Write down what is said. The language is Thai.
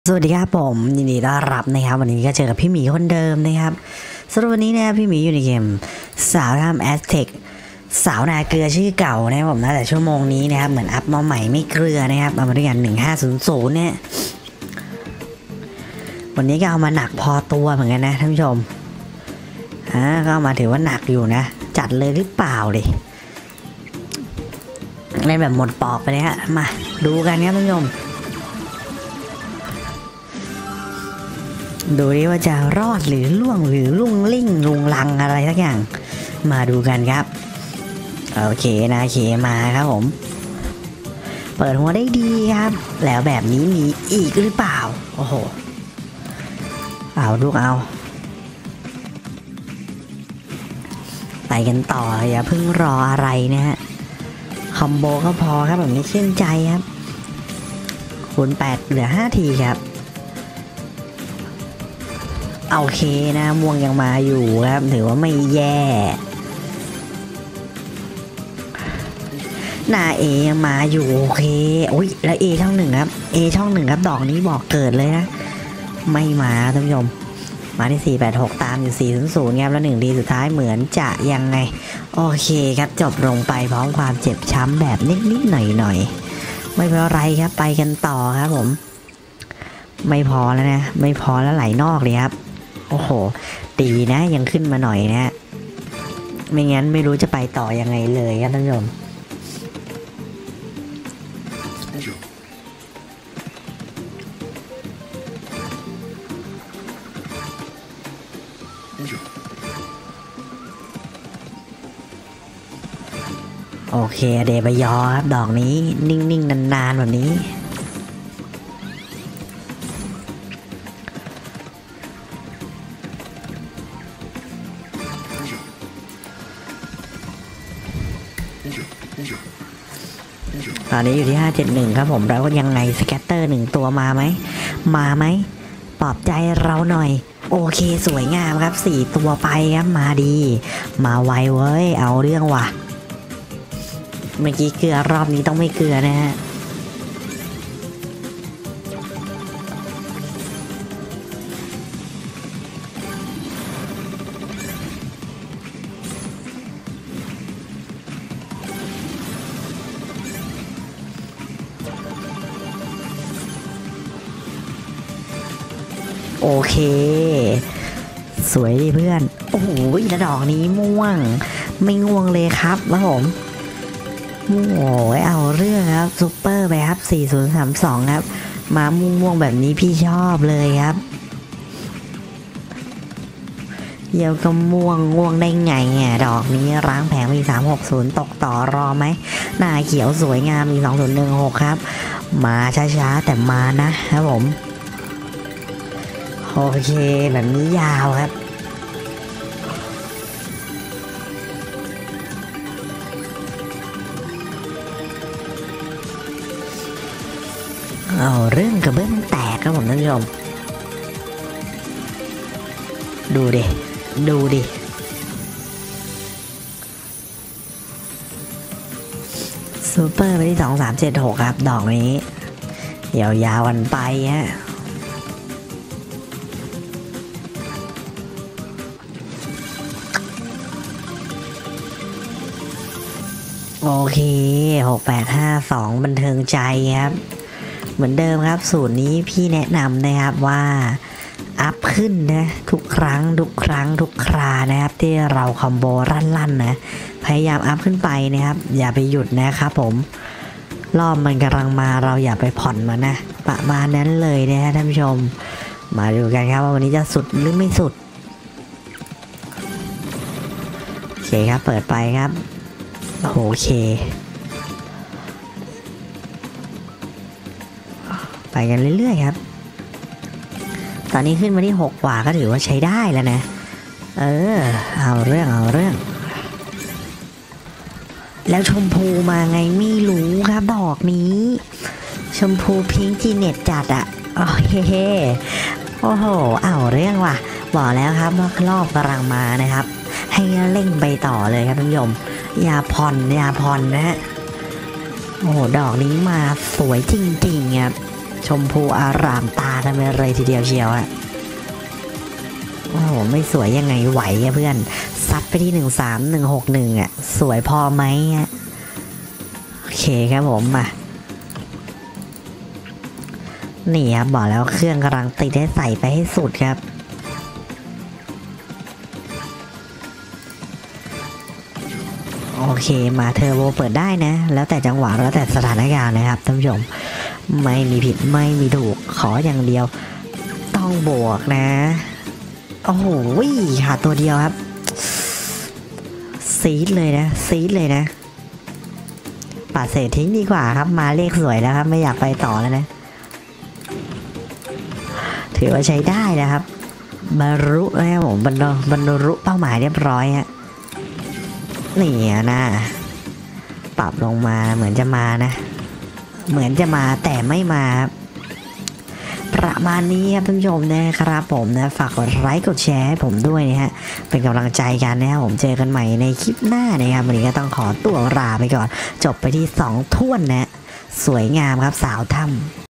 สวัสดีครับผมยินดีต้อนรับนะครับวันนี้ก็เจอกับพี่หมีคนเดิมนะครับสำหรับวันนี้นะครับพี่หมีอยู่ในเกมสาวทำแอสเทคสาวนาเกลือชื่อเก่านะครับผมนะแต่ชั่วโมงนี้นะครับเหมือนอัพมาใหม่ไม่เกลือนะครับเอามาด้วยกัน1500เนี่ยวันนี้ก็เอามาหนักพอตัวเหมือนกันนะท่านผู้ชมก็เอามาถือว่าหนักอยู่นะจัดเลยหรือเปล่าเลยเล่นแบบหมดปอกไปเลยฮะมาดูกันครับท่านผู้ชมดูดิว่าจะรอดหรือล่วงหรือลุ่งลิ่งลุงลังอะไรสักอย่างมาดูกันครับโอเคนะเคมาครับผมเปิดหัวได้ดีครับแล้วแบบนี้มีอีกหรือเปล่าโอ้โหเอาลูกเอาไปกันต่ออย่าเพิ่งรออะไรนะฮะคอมโบก็พอครับแบบนี้ชื่นใจครับคูณ8เหลือ5ทีครับโอเคนะม่วงยังมาอยู่ครับถือว่าไม่แย่หน้าเอยังมาอยู่โอเคโอ้ยแล้วเอช่อง1ครับเอช่อง1ครับดอกนี้บอกเกิดเลยนะไม่มาท่านผู้ชมมาที่486ตามอยู่400ครับแล้ว1ดีสุดท้ายเหมือนจะยังไงโอเคครับจบลงไปพร้อมความเจ็บช้ำแบบนิดๆหน่อยๆไม่เป็นไรครับไปกันต่อครับผมไม่พอแล้วนะไม่พอแล้วไหลนอกเลยครับโอ้โหดีนะยังขึ้นมาหน่อยนะไม่งั้นไม่รู้จะไปต่อยังไงเลยครับท่านผู้ชมโอเคเดบยอครับดอกนี้นิ่งๆนานๆแบบนี้ตอนนี้อยู่ที่571ครับผมแล้วยังไงสแกตเตอร์1ตัวมาไหมปลอบใจเราหน่อยโอเคสวยงามครับ4ตัวไปครับมาดีมาไวเว้ยเอาเรื่องว่ะเมื่อกี้เกลือรอบนี้ต้องไม่เกลือนะฮะโอเคสวยดิเพื่อนโอ้โหแล้วดอกนี้ม่วงไม่ง่วงเลยครับแล้วผมโอ้ยเอาเรื่องครับซุปเปอร์ไปครับ4032ครับมาม่วงแบบนี้พี่ชอบเลยครับเดี๋ยวก็ม่วงได้ไงอ่ะดอกนี้ร้างแผงมี360ตกต่อรอไหมหน้าเขียวสวยงามมี2016ครับมาช้าๆแต่มานะครับผมโอเคแบบนี้ยาวครับเอาเรื่องกระเบื้องแตกครับผมท่านผู้ชมดูดิซูเปอร์ไปที่2376ครับดอกนี้ยาวๆกันไปฮะโอเค6852บันเทิงใจครับเหมือนเดิมครับสูตรนี้พี่แนะนำนะครับว่าอัพขึ้นนะทุกครั้งทุกครานะครับที่เราคอมโบลั่นนะพยายามอัพขึ้นไปนะครับอย่าไปหยุดนะครับผมรอบมันกำลังมาเราอย่าไปผ่อนมันนะประมาณนั้นเลยนะฮะท่านผู้ชมมาดูกันครับว่าวันนี้จะสุดหรือไม่สุดโอเคครับเปิดไปครับโอเคไปกันเรื่อยๆครับตอนนี้ขึ้นมาที่6กว่าก็ถือว่าใช้ได้แล้วนะเอาเรื่องแล้วชมพูมาไงไม่รู้ครับดอกนี้ชมพูพิงค์จีเน็ตจัดอะโอเคโอ้โหเอาเรื่องว่ะบอกแล้วครับว่ารอบกำลังมานะครับให้เร่งไปต่อเลยครับท่านผู้ชมอย่าผ่อนนะฮะโอ้โหดอกนี้มาสวยจริงๆครับชมพูอารามตากันไปเลยทีเดียวเชียวอะโอ้โหไม่สวยยังไงไหวอะเพื่อนซัดไปที่13161อะสวยพอไหมอะโอเคครับผมมานี่ครับบอกแล้วเครื่องกำลังติดให้ใส่ไปให้สุดครับโอเคมาเทอร์โบเปิดได้นะแล้วแต่จังหวะแล้วแต่สถานการณ์นะครับท่านผู้ชมไม่มีผิดไม่มีถูกขออย่างเดียวต้องบวกนะโอ้โหหาตัวเดียวครับซีดเลยนะปัดเศษทิ้งดีกว่าครับมาเลขสวยแล้วครับไม่อยากไปต่อแล้วนะถือว่าใช้ได้นะครับบรรลุนะครับผมบรรลุเป้าหมายเรียบร้อยฮะนี่นะปรับลงมาเหมือนจะมานะเหมือนจะมาแต่ไม่มาประมาณนี้ครับท่านผู้ชมนะครับผมนะฝากกดไลค์กดแชร์ให้ผมด้วยนะฮะเป็นกำลังใจกันนะครับผมเจอกันใหม่ในคลิปหน้านะครับวันนี้ก็ต้องขอตัวลาไปก่อนจบไปที่2 ถ้วนนะสวยงามครับสาวถ้ำ